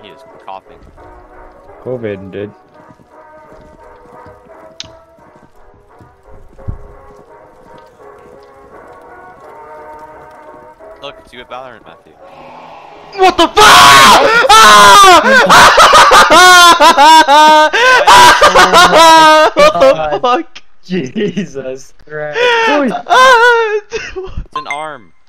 He is coughing. COVID, dude. Look, it's you at Valorant, Matthew. What the fuck? What the fuck? Jesus Christ. It's an arm.